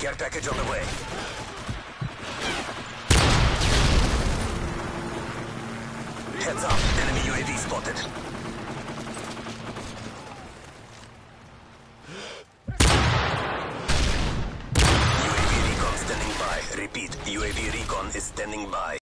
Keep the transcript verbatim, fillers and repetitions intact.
Care package on the way. Heads up, enemy U A V spotted. U A V recon standing by. Repeat, U A V recon is standing by.